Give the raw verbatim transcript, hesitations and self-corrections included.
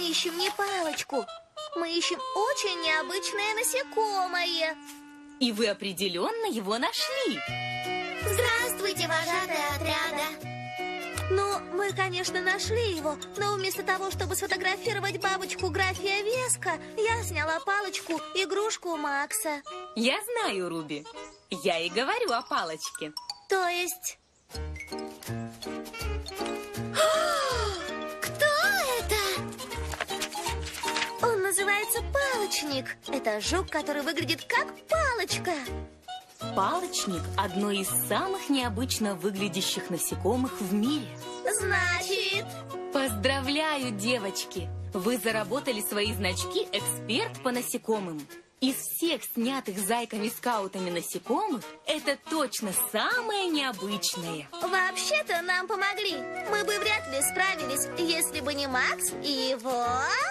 ищем не палочку. Мы ищем очень необычное насекомое. И вы определенно его нашли. Здравствуйте, вожатые отряда. Ну, мы, конечно, нашли его, но вместо того, чтобы сфотографировать бабочку графия Веска, я сняла палочку, игрушку Макса. Я знаю, Руби. Я и говорю о палочке. То есть... Кто это? Он называется палочник. Это жук, который выглядит как палочка. Палочник – одно из самых необычно выглядящих насекомых в мире. Значит... Поздравляю, девочки! Вы заработали свои значки «Эксперт по насекомым». Из всех снятых зайками-скаутами насекомых, это точно самое необычное. Вообще-то нам помогли. Мы бы вряд ли справились, если бы не Макс и его...